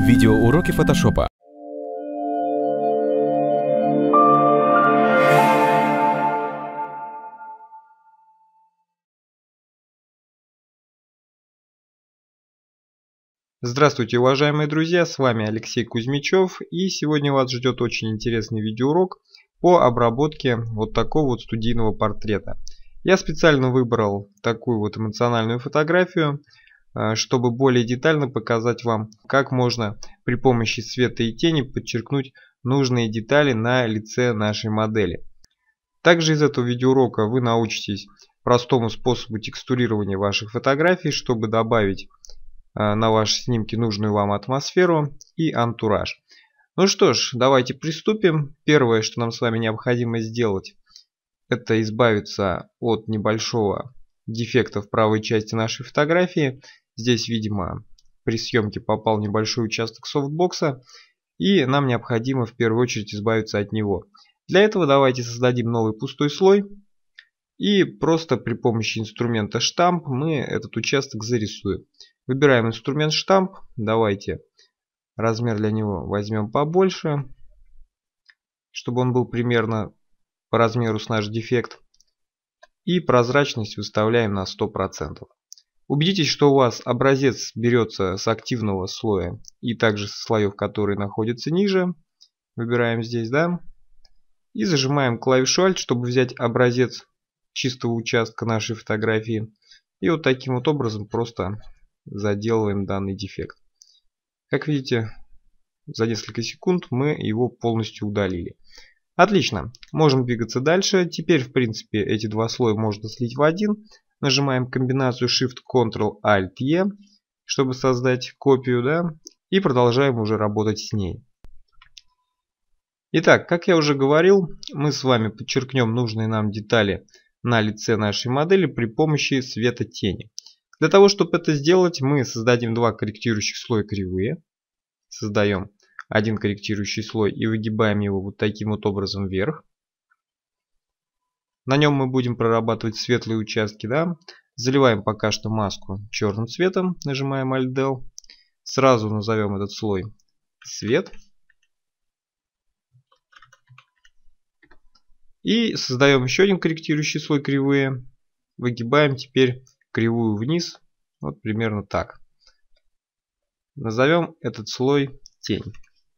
Видеоуроки фотошопа. Здравствуйте, уважаемые друзья, с вами Алексей Кузьмичев, и сегодня вас ждет очень интересный видеоурок по обработке вот такого вот студийного портрета. Я специально выбрал такую вот эмоциональную фотографию, чтобы более детально показать вам, как можно при помощи света и тени подчеркнуть нужные детали на лице нашей модели. Также из этого видеоурока вы научитесь простому способу текстурирования ваших фотографий, чтобы добавить на ваши снимки нужную вам атмосферу и антураж. Ну что ж, давайте приступим. Первое, что нам с вами необходимо сделать, это избавиться от небольшого дефекта в правой части нашей фотографии. Здесь, видимо, при съемке попал небольшой участок софтбокса, и нам необходимо в первую очередь избавиться от него. Для этого давайте создадим новый пустой слой, и просто при помощи инструмента штамп мы этот участок зарисуем. Выбираем инструмент штамп, давайте размер для него возьмем побольше, чтобы он был примерно по размеру с наш дефект. И прозрачность выставляем на 100%. Убедитесь, что у вас образец берется с активного слоя и также со слоев, которые находятся ниже. Выбираем здесь, да. И зажимаем клавишу Alt, чтобы взять образец чистого участка нашей фотографии. И вот таким вот образом просто заделываем данный дефект. Как видите, за несколько секунд мы его полностью удалили. Отлично, можем двигаться дальше. Теперь, в принципе, эти два слоя можно слить в один. Нажимаем комбинацию Shift-Ctrl-Alt-E, чтобы создать копию, да, и продолжаем уже работать с ней. Итак, как я уже говорил, мы с вами подчеркнем нужные нам детали на лице нашей модели при помощи света-тени. Для того, чтобы это сделать, мы создадим два корректирующих слоя кривые. Создаем один корректирующий слой и выгибаем его вот таким вот образом вверх. На нем мы будем прорабатывать светлые участки, да. Заливаем пока что маску черным цветом, нажимаем Alt-Del. Сразу назовем этот слой свет. И создаем еще один корректирующий слой кривые. Выгибаем теперь кривую вниз, вот примерно так. Назовем этот слой тень.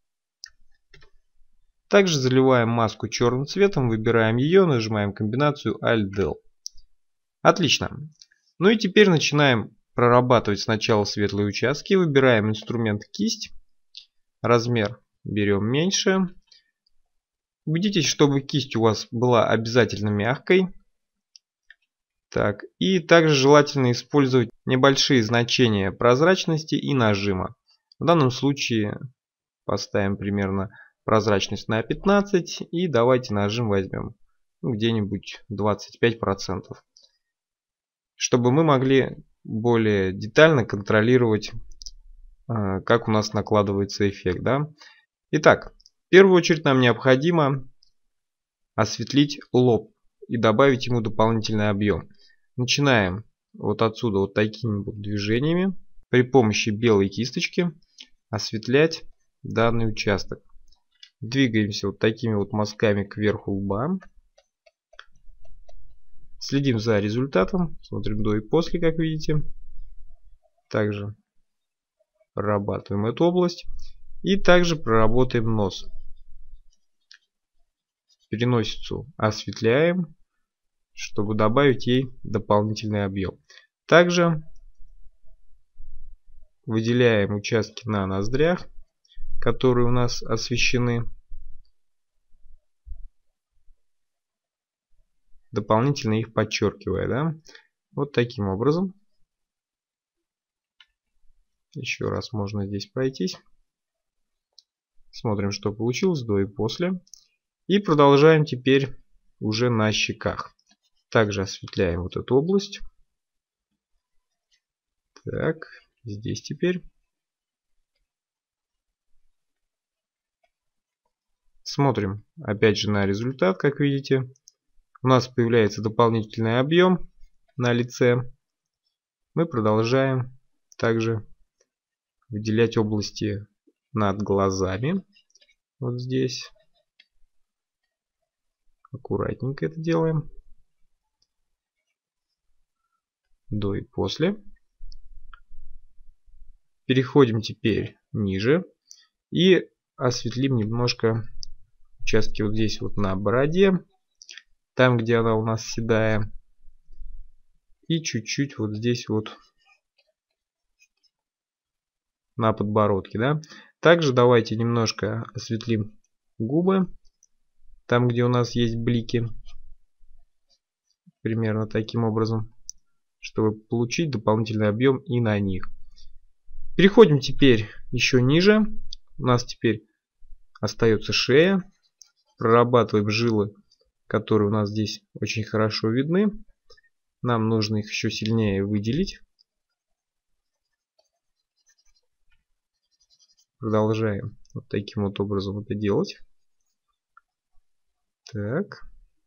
Также заливаем маску черным цветом, выбираем ее, нажимаем комбинацию Alt-Del. Отлично. Ну и теперь начинаем прорабатывать сначала светлые участки. Выбираем инструмент кисть. Размер берем меньше. Убедитесь, чтобы кисть у вас была обязательно мягкой. Так, и также желательно использовать небольшие значения прозрачности и нажима. В данном случае поставим примерно прозрачность на 15 и давайте нажим возьмем где-нибудь 25%. Чтобы мы могли более детально контролировать, как у нас накладывается эффект. Да? Итак, в первую очередь нам необходимо осветлить лоб и добавить ему дополнительный объем. Начинаем вот отсюда вот такими вот движениями при помощи белой кисточки осветлять данный участок. Двигаемся вот такими вот мазками кверху лба. Следим за результатом, смотрим до и после, как видите. Также прорабатываем эту область и также проработаем нос. Переносицу осветляем, чтобы добавить ей дополнительный объем. Также выделяем участки на ноздрях, которые у нас освещены, дополнительно их подчеркивая. Да? Вот таким образом. Еще раз можно здесь пройтись. Смотрим, что получилось до и после. И продолжаем теперь уже на щеках. Также осветляем вот эту область. Так, здесь теперь. Смотрим опять же на результат, как видите. У нас появляется дополнительный объем на лице. Мы продолжаем также выделять области над глазами. Вот здесь. Аккуратненько это делаем. До и после. Переходим теперь ниже. И осветлим немножко участки вот здесь вот на бороде. Там, где она у нас седая. И чуть-чуть вот здесь вот на подбородке, да. Также давайте немножко осветлим губы. Там, где у нас есть блики. Примерно таким образом. Чтобы получить дополнительный объем и на них. Переходим теперь еще ниже. У нас теперь остается шея. Прорабатываем жилы, которые у нас здесь очень хорошо видны. Нам нужно их еще сильнее выделить. Продолжаем вот таким вот образом это делать. Так.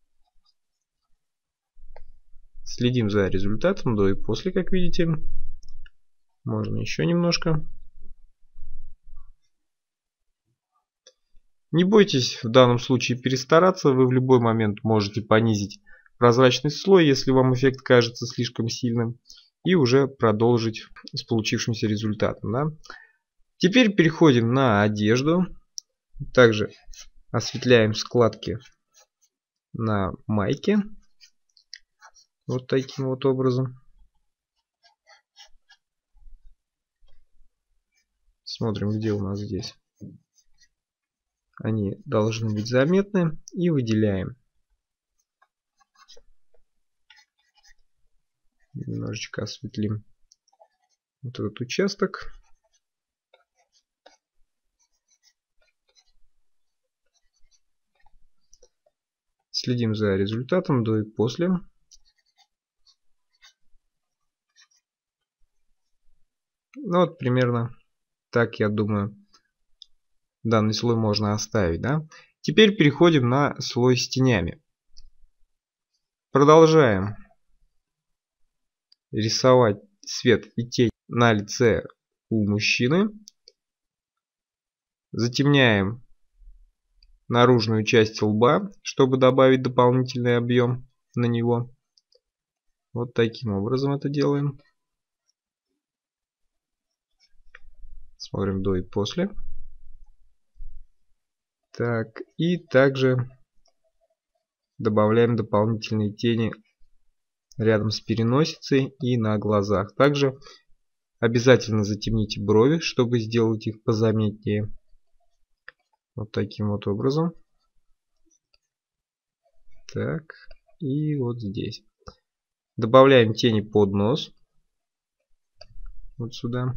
Следим за результатом до и после, как видите. Можно еще немножко. Не бойтесь в данном случае перестараться. Вы в любой момент можете понизить прозрачный слой, если вам эффект кажется слишком сильным. И уже продолжить с получившимся результатом. Да? Теперь переходим на одежду. Также осветляем складки на майке. Вот таким вот образом. Смотрим, где у нас здесь. Они должны быть заметны. И выделяем. Немножечко осветлим вот этот участок. Следим за результатом до и после. Ну вот примерно так, я думаю, данный слой можно оставить. Да? Теперь переходим на слой с тенями. Продолжаем рисовать свет и тень на лице у мужчины. Затемняем наружную часть лба, чтобы добавить дополнительный объем на него. Вот таким образом это делаем. Смотрим до и после. Так, и также добавляем дополнительные тени рядом с переносицей и на глазах. Также обязательно затемните брови, чтобы сделать их позаметнее. Вот таким вот образом. Так, и вот здесь. Добавляем тени под нос. Вот сюда.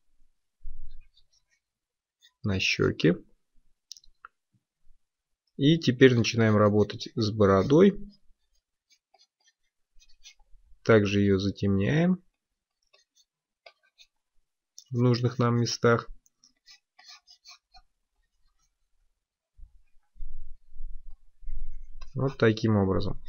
На щеки. И теперь начинаем работать с бородой. Также ее затемняем в нужных нам местах. Вот таким образом.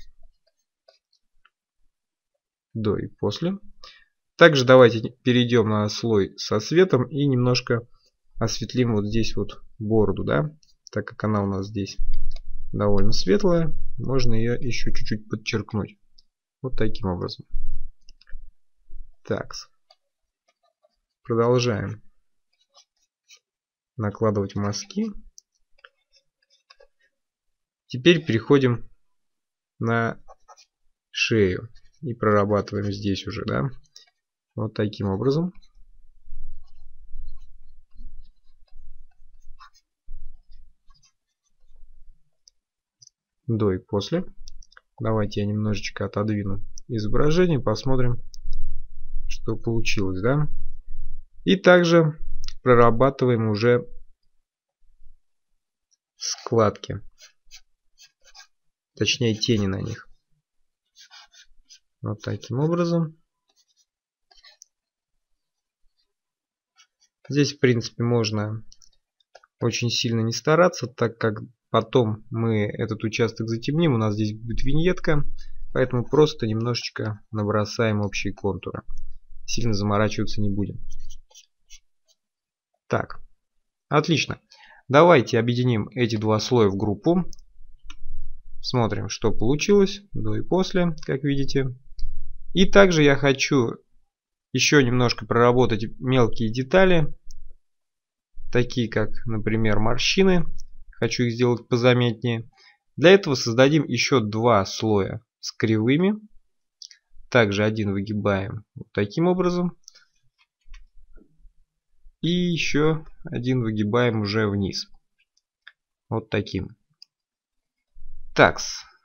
До и после. Также давайте перейдем на слой со светом и немножко осветлим вот здесь вот бороду, да? Так как она у нас здесь довольно светлая, можно ее еще чуть-чуть подчеркнуть. Вот таким образом. Так. Продолжаем накладывать мазки. Теперь переходим на шею и прорабатываем здесь уже, да? Вот таким образом. До и после. Давайте я немножечко отодвину изображение, посмотрим, что получилось, да? И также прорабатываем уже складки, точнее тени на них. Вот таким образом. Здесь, в принципе, можно очень сильно не стараться, так как потом мы этот участок затемним. У нас здесь будет виньетка, поэтому просто немножечко набросаем общие контуры. Сильно заморачиваться не будем. Так, Отлично. Давайте объединим эти два слоя в группу. Смотрим, что получилось до и после, как видите. И также я хочу еще немножко проработать мелкие детали, такие как, например, морщины. Хочу их сделать позаметнее. Для этого создадим еще два слоя с кривыми. Также один выгибаем вот таким образом. И еще один выгибаем уже вниз. Вот таким. Такс.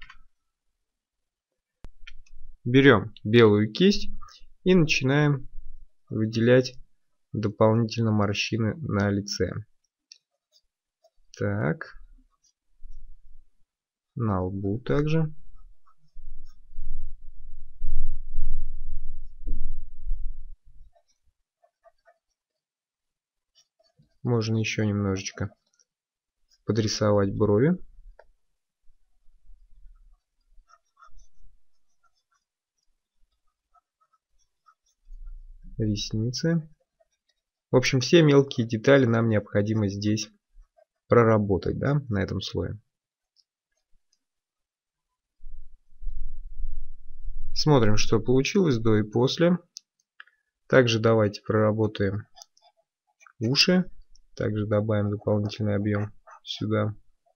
Берем белую кисть и начинаем выделять дополнительно морщины на лице. Так. На лбу также. Можно еще немножечко подрисовать брови. Ресницы. В общем, все мелкие детали нам необходимо здесь проработать, да, на этом слое. Смотрим, что получилось до и после. Также давайте проработаем уши. Также добавим дополнительный объем сюда.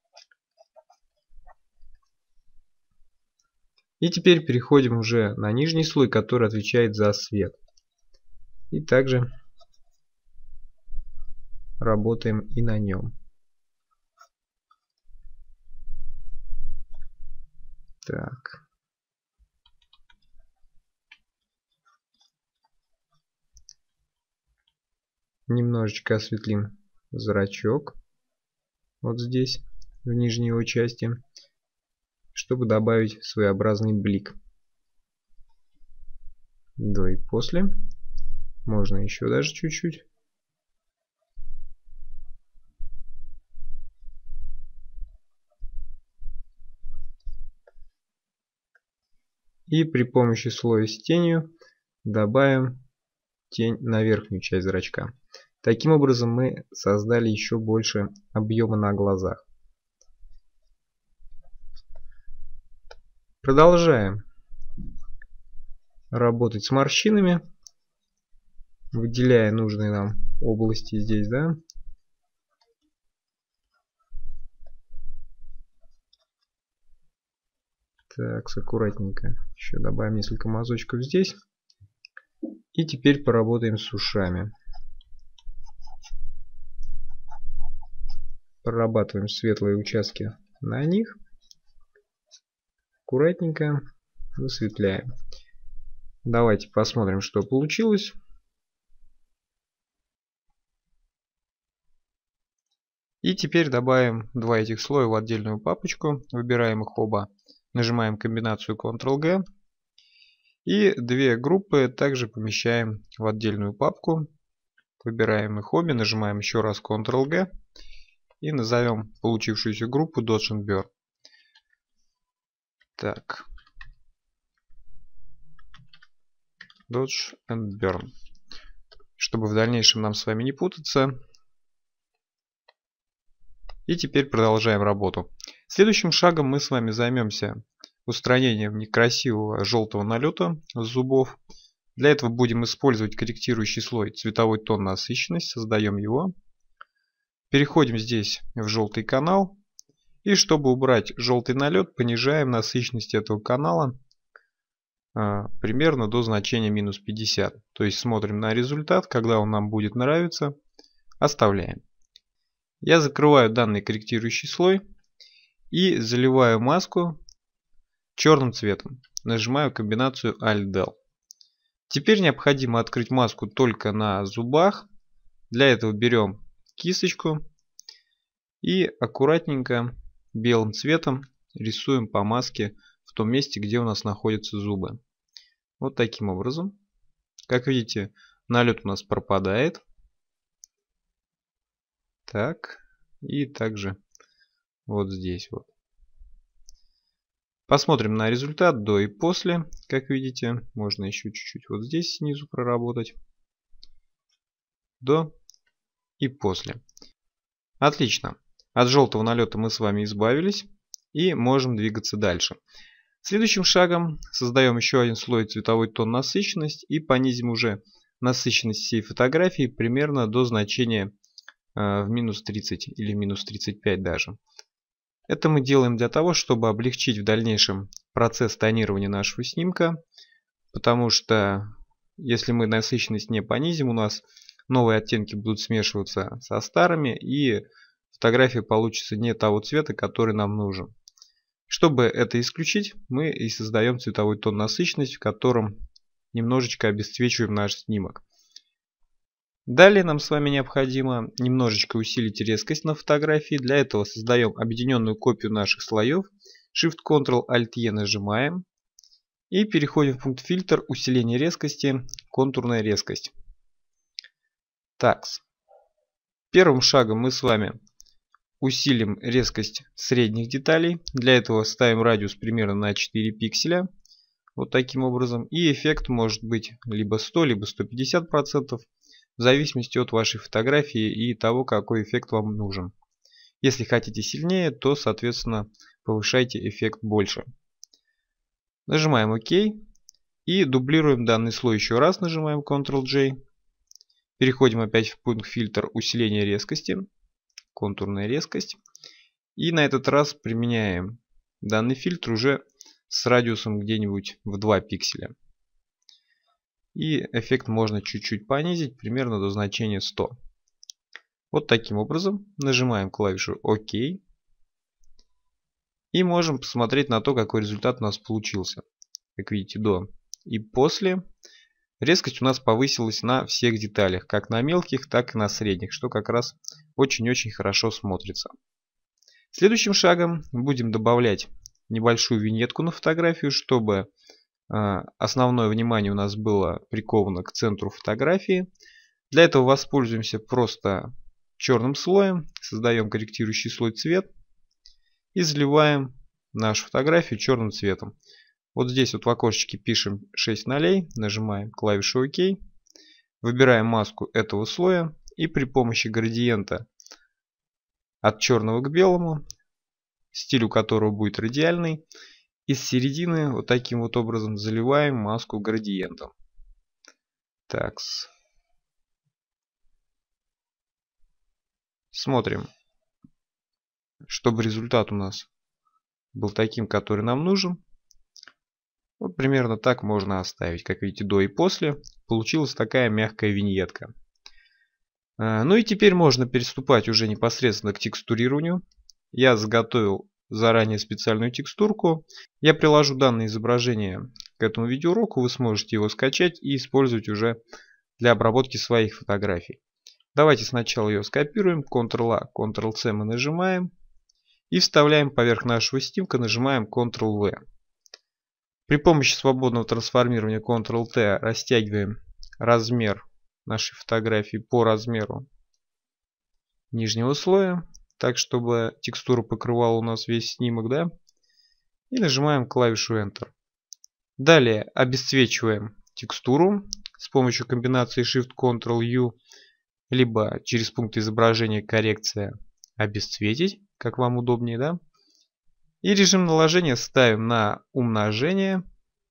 И теперь переходим уже на нижний слой, который отвечает за свет. И также работаем и на нем. Так. Немножечко осветлим зрачок. Вот здесь, в нижней его части, чтобы добавить своеобразный блик. До и после. Можно еще даже чуть-чуть. И при помощи слоя с тенью добавим тень на верхнюю часть зрачка. Таким образом мы создали еще больше объема на глазах. Продолжаем работать с морщинами, выделяя нужные нам области здесь, да. Так, аккуратненько. Еще добавим несколько мазочков здесь. И теперь поработаем с ушами. Прорабатываем светлые участки на них. Аккуратненько высветляем. Давайте посмотрим, что получилось. И теперь добавим два этих слоя в отдельную папочку. Выбираем их оба. Нажимаем комбинацию Ctrl-G. И две группы также помещаем в отдельную папку. Выбираем их обе. Нажимаем еще раз Ctrl-G. И назовем получившуюся группу Dodge and Burn. Так. Dodge and Burn. Чтобы в дальнейшем нам с вами не путаться. И теперь продолжаем работу. Следующим шагом мы с вами займемся устранением некрасивого желтого налета с зубов. Для этого будем использовать корректирующий слой цветовой тон насыщенность. Создаем его. Переходим здесь в желтый канал. И чтобы убрать желтый налет, понижаем насыщенность этого канала примерно до значения минус 50. То есть смотрим на результат. Когда он нам будет нравиться, оставляем. Я закрываю данный корректирующий слой и заливаю маску черным цветом. Нажимаю комбинацию Alt-Del. Теперь необходимо открыть маску только на зубах. Для этого берем кисточку и аккуратненько белым цветом рисуем по маске в том месте, где у нас находятся зубы. Вот таким образом. Как видите, налет у нас пропадает. Так, и также вот здесь вот. Посмотрим на результат до и после. Как видите, можно еще чуть-чуть вот здесь снизу проработать. До и после. Отлично. От желтого налета мы с вами избавились и можем двигаться дальше. Следующим шагом создаем еще один слой цветовой тон насыщенность и понизим уже насыщенность всей фотографии примерно до значения в минус 30 или минус 35 даже. Это мы делаем для того, чтобы облегчить в дальнейшем процесс тонирования нашего снимка, потому что если мы насыщенность не понизим, у нас новые оттенки будут смешиваться со старыми, и фотография получится не того цвета, который нам нужен. Чтобы это исключить, мы и создаем цветовой тон насыщенность, в котором немножечко обесцвечиваем наш снимок. Далее нам с вами необходимо немножечко усилить резкость на фотографии. Для этого создаем объединенную копию наших слоев. Shift-Ctrl-Alt-E нажимаем. И переходим в пункт фильтр, усиление резкости, контурная резкость. Так. Первым шагом мы с вами усилим резкость средних деталей. Для этого ставим радиус примерно на 4 пикселя. Вот таким образом. И эффект может быть либо 100, либо 150%. В зависимости от вашей фотографии и того, какой эффект вам нужен. Если хотите сильнее, то, соответственно, повышайте эффект больше. Нажимаем ОК. И дублируем данный слой еще раз. Нажимаем Ctrl-J. Переходим опять в пункт фильтр усиление резкости. Контурная резкость. И на этот раз применяем данный фильтр уже с радиусом где-нибудь в 2 пикселя. И эффект можно чуть-чуть понизить, примерно до значения 100. Вот таким образом нажимаем клавишу ОК. И можем посмотреть на то, какой результат у нас получился. Как видите, до и после. Резкость у нас повысилась на всех деталях, как на мелких, так и на средних, что как раз очень-очень хорошо смотрится. Следующим шагом будем добавлять небольшую виньетку на фотографию, чтобы основное внимание у нас было приковано к центру фотографии. Для этого воспользуемся просто черным слоем, создаем корректирующий слой цвет и заливаем нашу фотографию черным цветом. Вот здесь вот в окошечке пишем 6 нолей, нажимаем клавишу ОК, выбираем маску этого слоя и при помощи градиента от черного к белому, стиль у которого будет радиальный, из середины вот таким вот образом заливаем маску градиентом. Так. Смотрим, чтобы результат у нас был таким, который нам нужен. Вот примерно так можно оставить. Как видите, до и после получилась такая мягкая виньетка. Ну и теперь можно переступать уже непосредственно к текстурированию. Я заготовил заранее специальную текстурку. Я приложу данное изображение к этому видеоуроку. Вы сможете его скачать и использовать уже для обработки своих фотографий. Давайте сначала ее скопируем. Ctrl-A, Ctrl-C мы нажимаем. И вставляем поверх нашего снимка, нажимаем Ctrl-V. При помощи свободного трансформирования Ctrl-T растягиваем размер нашей фотографии по размеру нижнего слоя, так чтобы текстура покрывала у нас весь снимок, да? И нажимаем клавишу Enter. Далее обесцвечиваем текстуру с помощью комбинации Shift-Ctrl-U, либо через пункт изображения коррекция обесцветить, как вам удобнее, да? И режим наложения ставим на умножение.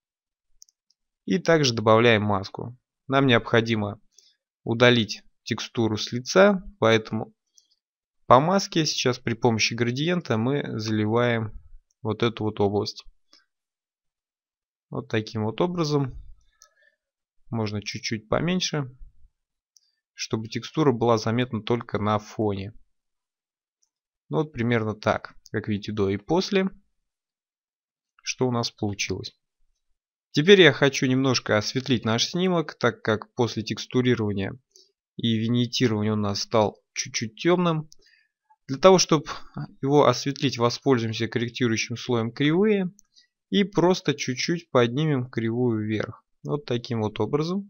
И также добавляем маску. Нам необходимо удалить текстуру с лица, поэтому по маске сейчас при помощи градиента мы заливаем вот эту вот область. Вот таким вот образом. Можно чуть-чуть поменьше, чтобы текстура была заметна только на фоне. Ну, вот примерно так, как видите, до и после, что у нас получилось. Теперь я хочу немножко осветлить наш снимок, так как после текстурирования и виньетирования он у нас стал чуть-чуть темным. Для того, чтобы его осветлить, воспользуемся корректирующим слоем кривые и просто чуть-чуть поднимем кривую вверх. Вот таким вот образом.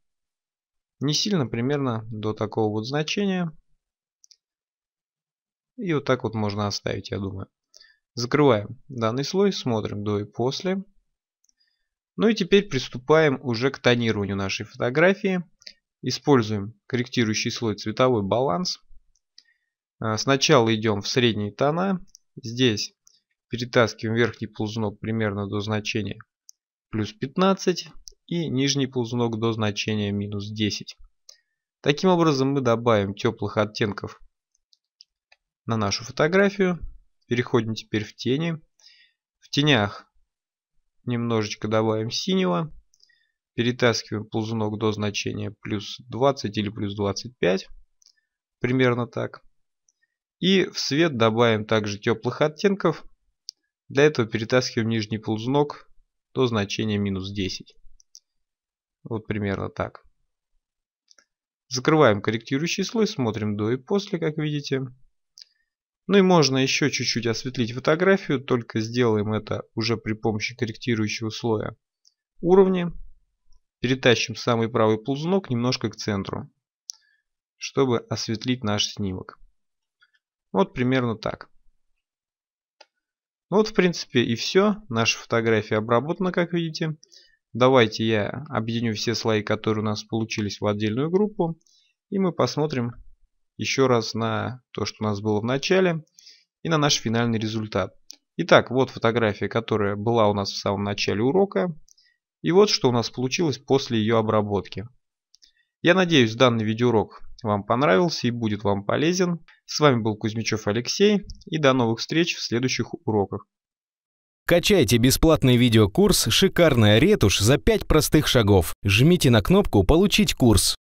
Не сильно, примерно до такого вот значения. И вот так вот можно оставить, я думаю. Закрываем данный слой, смотрим до и после. Ну и теперь приступаем уже к тонированию нашей фотографии. Используем корректирующий слой цветовой баланс. Сначала идем в средние тона. Здесь перетаскиваем верхний ползунок примерно до значения плюс 15 и нижний ползунок до значения минус 10. Таким образом мы добавим теплых оттенков на нашу фотографию. Переходим теперь в тени. В тенях немножечко добавим синего. Перетаскиваем ползунок до значения плюс 20 или плюс 25. Примерно так. И в свет добавим также теплых оттенков. Для этого перетаскиваем нижний ползунок до значения минус 10. Вот примерно так. Закрываем корректирующий слой, смотрим до и после, как видите. Ну и можно еще чуть-чуть осветлить фотографию, только сделаем это уже при помощи корректирующего слоя уровня. Перетащим самый правый ползунок немножко к центру, чтобы осветлить наш снимок. Вот примерно так. Вот в принципе и все. Наша фотография обработана, как видите. Давайте я объединю все слои, которые у нас получились, в отдельную группу. И мы посмотрим еще раз на то, что у нас было в начале, и на наш финальный результат. Итак, вот фотография, которая была у нас в самом начале урока. И вот что у нас получилось после ее обработки. Я надеюсь, данный видеоурок вам понравился и будет вам полезен. С вами был Кузьмичев Алексей, и до новых встреч в следующих уроках. Качайте бесплатный видеокурс «Шикарная ретушь за 5 простых шагов». Жмите на кнопку «Получить курс».